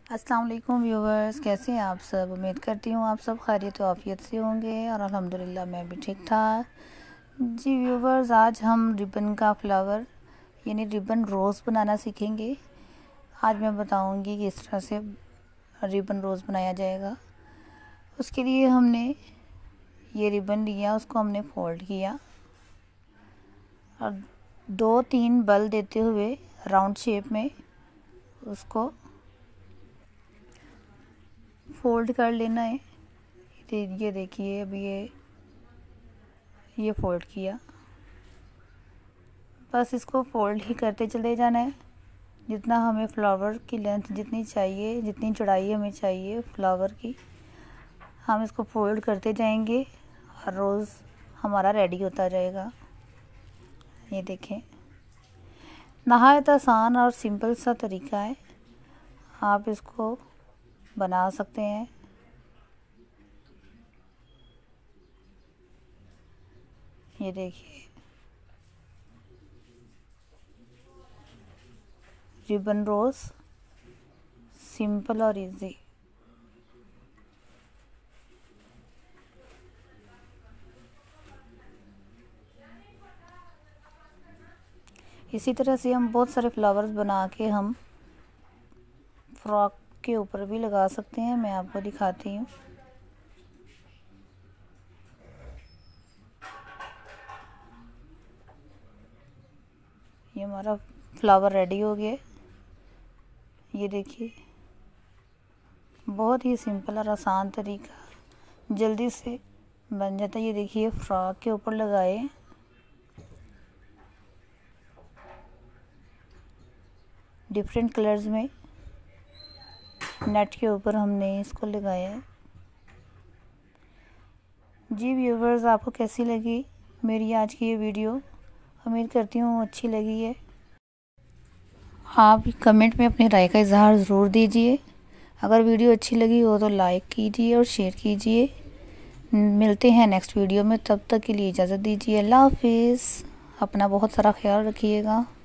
अस्सलाम वालेकुम व्यूवर्स, कैसे हैं आप सब। उम्मीद करती हूँ आप सब खैरियत व आफियत से होंगे और अल्हम्दुलिल्लाह मैं भी ठीक ठाक। जी व्यूवर्स, आज हम रिबन का फ्लावर यानी रिबन रोज़ बनाना सीखेंगे। आज मैं बताऊँगी कि किस तरह से रिबन रोज़ बनाया जाएगा। उसके लिए हमने ये रिबन लिया, उसको हमने फोल्ड किया और 2-3 बल देते हुए राउंड शेप में उसको फोल्ड कर लेना है। ये देखिए, अब ये फोल्ड किया। बस इसको फोल्ड ही करते चले जाना है। जितना हमें फ्लावर की लेंथ जितनी चाहिए, जितनी चौड़ाई हमें चाहिए फ्लावर की, हम इसको फोल्ड करते जाएंगे और रोज़ हमारा रेडी होता जाएगा। ये देखें, नहायत आसान और सिंपल सा तरीका है, आप इसको बना सकते हैं। ये देखिए, रिबन रोज़ सिंपल और इजी। इसी तरह से हम बहुत सारे फ्लावर्स बना के हम फ्रॉक के ऊपर भी लगा सकते हैं। मैं आपको दिखाती हूँ। ये हमारा फ्लावर रेडी हो गया। ये देखिए, बहुत ही सिंपल और आसान तरीका, जल्दी से बन जाता है। ये देखिए, फ्रॉक के ऊपर लगाए, डिफरेंट कलर्स में नेट के ऊपर हमने इसको लगाया है। जी व्यूवर्स, आपको कैसी लगी मेरी आज की ये वीडियो। उम्मीद करती हूँ अच्छी लगी है। आप कमेंट में अपनी राय का इजहार ज़रूर दीजिए। अगर वीडियो अच्छी लगी हो तो लाइक कीजिए और शेयर कीजिए। मिलते हैं नेक्स्ट वीडियो में, तब तक के लिए इजाज़त दीजिए। अल्लाह हाफिज़। अपना बहुत सारा ख्याल रखिएगा।